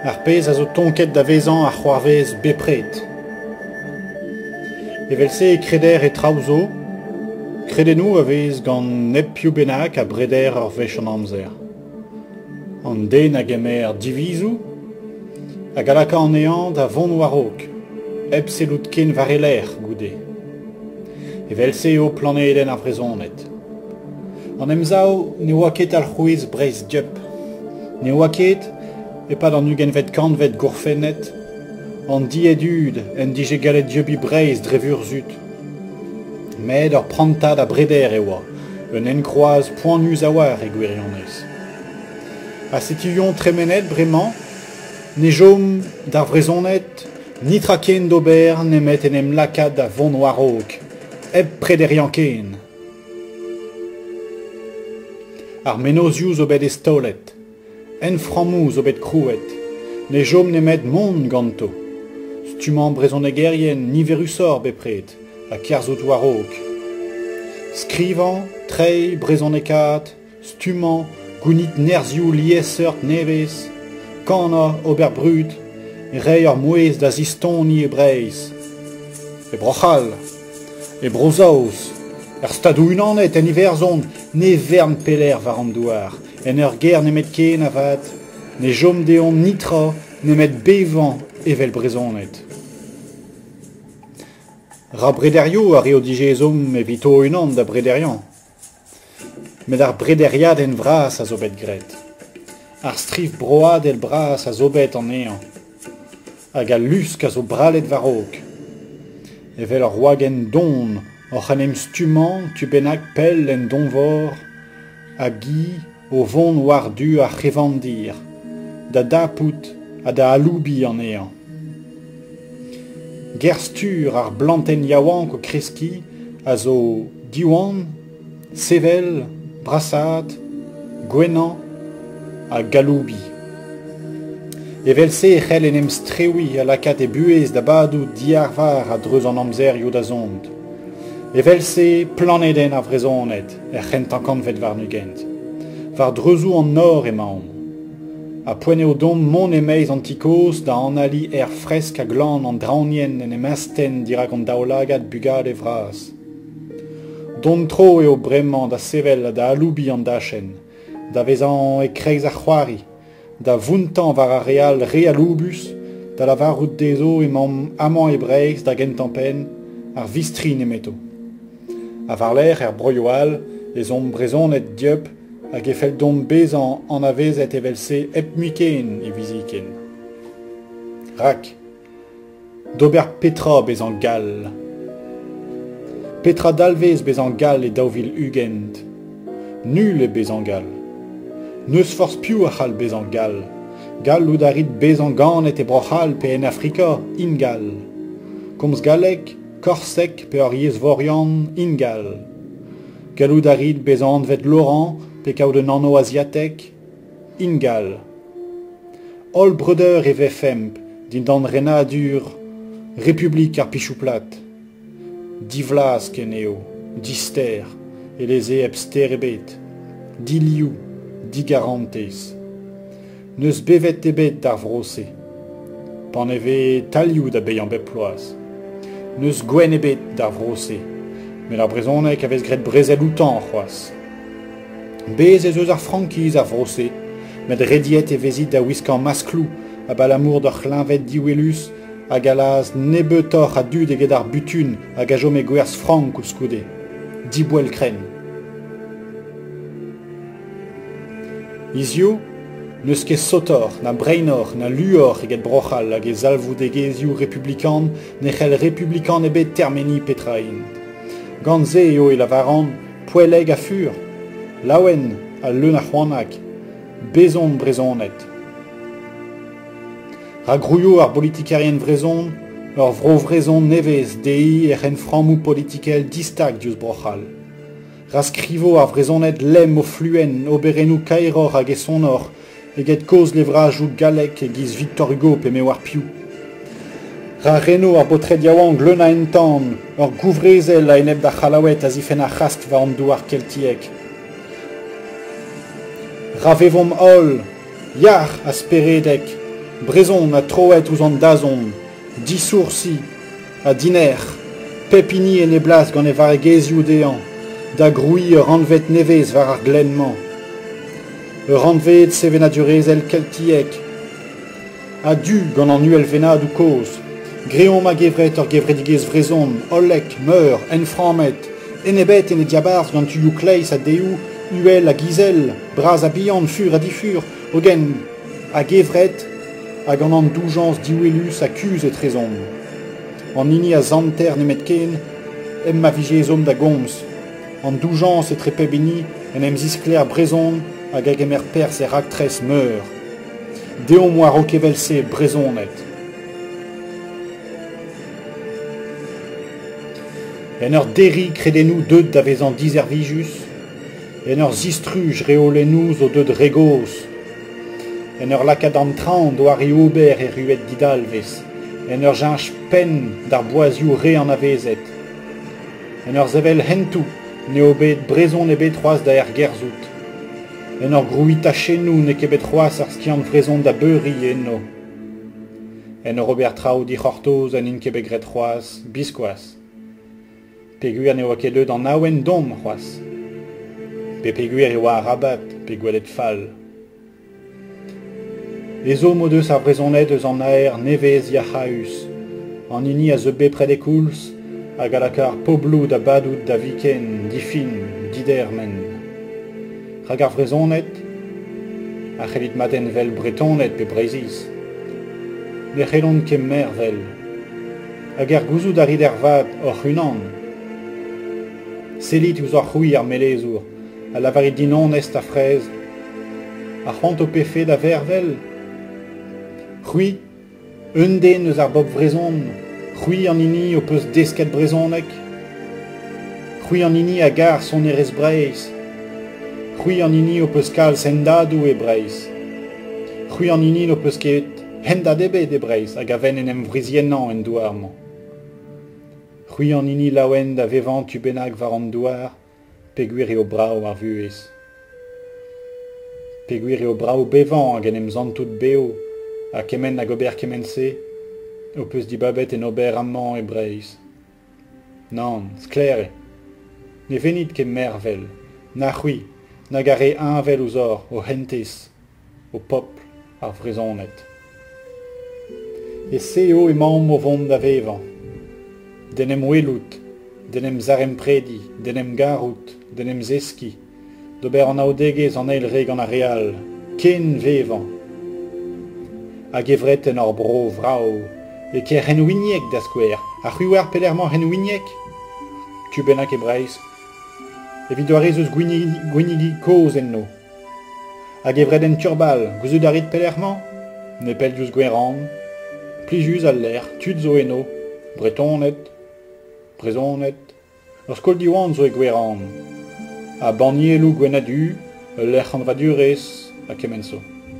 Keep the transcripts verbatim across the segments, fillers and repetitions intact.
ar pez a zo tonket da vezan ar c'hoarvez bepret. Evel se e kreder e traozo, kredenou a vez gant nep piou bennak a breder ar vech an amzer. An den a gemer divizou, a galaka an ean da vont warok, eb selout ken vareler goude. Evel se o planeden ar vrezonet. An emzao ne oa ket al c'houiz breiz diop. Ne oa ket e pad an ugen vet kant vet gourfennet, an diedud en dije galet diobi breiz drevur zut. Med ur prantad a breder e oa, un enkroaz poanus a war e gwirionez. A setilion tremenet bremañ, ne jom d'ar vrezonet, ni traken d'ober ne met en em lakad da vont warok, eb prederian ken. Ar menozioù zo bet e stolet, en framou zo bet krouet, ne jom ne met mont ganto. Stumant brezonegerien ni verusor bepret, a kerzout warok. Skrivan, trei, brezonekat, stumant, gounit nerzioù liesseurt nevez, kana, ober brut, e rei ur mouez da ziston ni e breiz. E brochal, e brozaoz, er stadou unanet en iverzon, ne vern peler var an douar, en ur ger ne met ken avad, ne jom deon nitra, ne met bevan evel brezonet. Ra brederio a reo digezom evito unan da brederian. Met ar brederiad en vras a zo bet gret. Ar strif broad el bras a zo bet an ean. Hag a lusk a zo bralet varok. Evel ar wagen don, oc'h an em stumant tu bennak pell en donvor, a gi o vont war du a c'hevandir, da dapout a da aloubi an ean. Gerstur ar blanten yaouank o kreski a zo diwan, sevel, brassad, gwenan a galoubi. Evel se e c'hell en em strewi a lakat e buez da badou diar var a dreuz an amzer yo da zond. Evel se planeden a vrezonet, er c'hent tankant vet var nugent. Var dreuzou an nor e maom. A poene o dom mon e meiz antikos da an ali er fresk a glan an draonien en em asten dirak an daolagat bugad e vras. Don tro eo bremañ da sevel a da aloubi an dachen, da vezan e kreiz ar c'hoari, da vuntan var a real re aloubus, da la varout dezo emañ amañ e breiz da gentampen ar vistri nemeto. A var ler er broioal, ez om brezonet diop, hag e fel dom bezan an avezet evel se ep muiken e viziken. Rak, d'ober Petra bezan gal. Petra dalvez bezan gal e daouvil ugent. Nul e bezan gal. Neus force piou a c'hall bezan gal. Gal oud a rit bezan ganet e brochal pe en Afrika in gal. Komz galek, korsek pe ar yez vorian in gal. Gal oud a rit bezan vet Laurent pe kaout un anno asiatek in gal. Ol breder e vefemp din dan renadur republik ar pichou plat. Divlas ken eo, dister, e leze eb sterebet, diliou, di garantez. Neus bevet ebet d'ar vrose. Pan eve talioù da beyan bep ploaz. Neus gwen ebet d'ar vrose. Me la brezonek avez gret brezel outan c'hoaz. Bez ez eus ar frankiz ar vrose, met rediet e vezit da wiskan masklou a balamour d'ar c'hlinvet diwelus hag alaz nebeutor a dud eget ar butun hag a jom e gwerzh frank ou skoude. Dibouel kren. Izio, neus ket sotor, na breinor, na luor eget brochal hag e zalvou degezioù republikan ne c'hell republikan ebet termeni petrain. Gant-se eo e lavaran poeleg a fur, laouen a leun a c'hoanak, bezon brezonet. Ragrouio ar politikarien vrezon, ur vro vrezon nevez dei er en framou politikel distak diouz brochal. Raskrivo ar vrezonet lem o fluen oberenou kaeror hag e sonor, eget koz levrajoù galek e giz Victor Hugo pe me war piou. Ra reno ar botred yaouank leun a entan, ur gouvrezel a enep da c'halawet a zifen a c'hask va an douar keltiek. Ra vevom ol, yar a speredek, Brezon a troet ouz an dazon, disoursi, a diner, pepini en eblas gant e var e gezioù dean, da groui ur ranvet nevez var ar glenman. Ur ranvet sevenadurez el keltiek, a du gant an uel venad ou koz, greon ma gevret ur gevredigez vrezon, olek, meur, en framet, en ebet en e diabarz gant tu kleiz a deou, uel a gizel, braz a bihan, fur a difur, ogen a gevret, hag an an doujans diouelus akuz et trezon. An nini a zanter nemet ken, em ma vijez om da gomz. An doujans et trepebini en em ziskler brezon hag hag emer pers e raktres meur. Deom war o kevelse brezonet. En ur deri kredenou deud da vezan dizervijus, en ur zistruj reolennouz o deud regos, en ur lakad an tran doar e ober e ruet didalvez, en ur jinch pen d'ar boazioù re an avezet, en ur zevel hentou ne o bet brezon e bet c'hoaz da er gerzout, en ur grouit a chenou ne ket bet c'hoaz ar skiant vrezon da beuri enno, en ur ober trao di c'hortoz en in ket bet gret c'hoaz biskoaz, peguer ne oa ket deud an aouen dom c'hoaz, pe peguer e oa rabat pe gwelet fall. Ezo mo deus ar brezonet eus an aer nevez ya c'haus, an ini a ze bet pred e koulz, hag a lakar poblou da badout da viken, difin, didermen. Hag ar vrezonet, a c'hellit maden vel bretonet pe breziz. Ne c'hellont ket mervel, hag er gouzout a rid er vat or c'hunan. Selit ouz ar c'houiñ ar melezour, a lavarit dinon est a frez, a c'hant o pefe da vervel. C'hwi, un den eus ar bob vrezon, c'hwi an ini o peus desket brezonek, c'hwi an ini a gar son erez breiz, c'hwi an ini o peus kal sendadou e breiz, c'hwi an ini o peus ket hendad ebet e breiz hag a ven en em vriziennan en douarman. C'hwi an ini laouen da vevan tu bennak var an douar, peguer eo brao ar vuez. Peguer eo brao bevan hag en em zantout beo, a kemen hag ober kemense, o peus di babet en ober amman e breiz. Nan, sklere, ne venit ket mervel, na c'hwi, na gare anvel ouz or, o hentez, o popl ar vrezonet. E seo e mamm o vont da vevan, denem welout, denem zarem predi, denem garout, denem zeski, d'ober an aodegez an eil reg an a real, ken vevan, hag evret en ur bro vrao, e ker henouiniek da skouer, a c'huwer pelerman henouiniek, tu bennak e breiz, evit oarez eus gwinigi koz enno, hag evret en turbal, gouzout a rit pelerman, ne pel diouz gweran, plijus al ler, tud zo enno, bretonet, brezonet, ur skol diwan zo e gweran, a banielou gwenadu, lec'h an vadurez, a kemenso.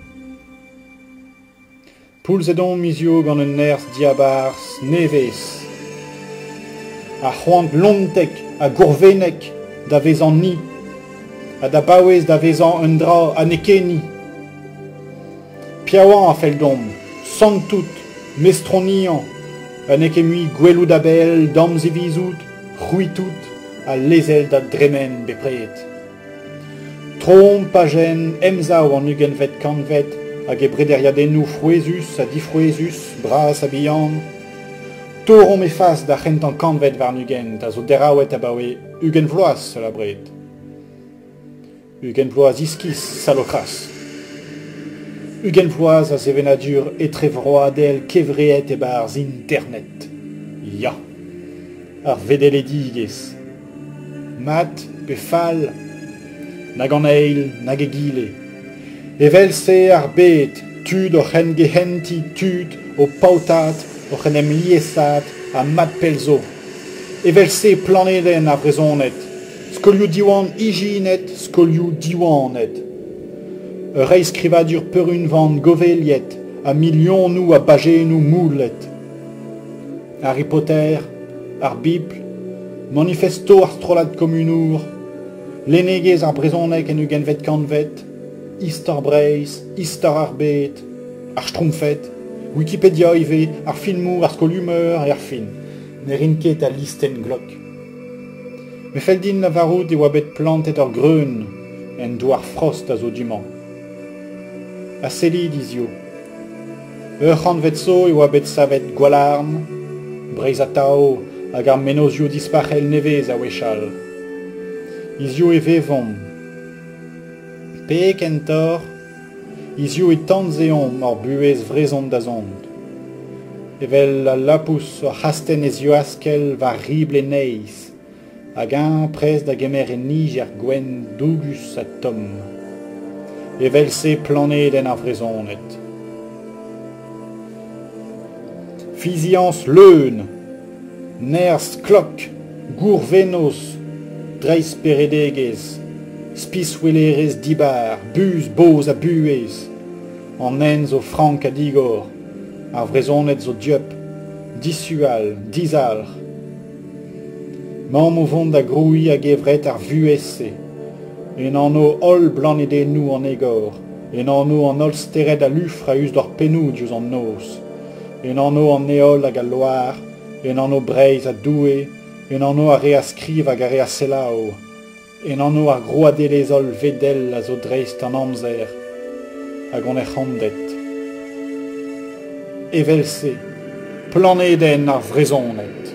Poulz edon mizio gant un nerz diabars nevez, a c'hoant lontek a gourvenek da vezan ni, a da baouez da vezan un dra a nekeni. Piaouan a fel dom, santout, mestronian, a nekemui gwelou da bel, damz e vizout, c'houitout, a lezel da dremen bepret. Tromp a jen emzao an ugen vet kanvet, hag e brederiadennou frouezus a difrouezus, bras a bihan. Torom e fas da c'hent an kanvet var nugen, ta zo deraouet a baoe ugen vloaz se la bret. Ugen vloaz iskis salokras. Ugen vloaz a zevenadur etre vroadel kevreet e barz internet. Ya, ar vedel e digez. Mat pe fall, nag an eil, nag e gile. Evelse ar bet, tud o c'hen gehenti, tud o pautat, o c'hen em liesat a mat pelzo. Evelse planeden a brezonet, skolioù diwan ijinet, skolioù diwanet. Ur reiz skrivadur peurun van goveliet, a milionou a bajenou moulet. Harry Potter, ar Bible, manifesto ar strolad komunour, lenegez ar brezonek en ugen vet kanvet, istor breiz, istor ar bet, ar schtroumpfet, Wikipedia ive, ar filmoù, ar skolumeur et ar fin, ne rin ket a listen glok. Me fel din lavarout e oa bet plantet ur greun, en douar frost a zo duman. A seli dizio. Ur c'hant vet so e oa bet savet gwalarn, breiz a tao hag ar menozio dispachel nevez a wechal. Izio e vevon. Peek en tor, izio e tanzeon mor buez vrezont da zont. Evel a lapous o hasten ez yo askel va rible neiz, hag un prez da gemer en nij er gwen dougus a tom. Evel se planet en ar vrezonet. Fizians leun, nerz klok, gour venos, dreiz peredegez, spiswelerez dibar, bus boz a buez, an en zo frank a digor, ar vrezonet zo diop, disual, dizalr. Mam o vont da groui a gevret ar vuesse, en an o ol blanede nou an egor, en an o an ol stered a lufr a us d'or penou diouz an nos, en an o an eol hag a loar, en an o breiz a doue, en an o a re a skriv hag a re a selao, en an o ar groadelez ol vedel a zo dreist an amzer, hag on e c'handet. Evel se, planeden ar vrezonet.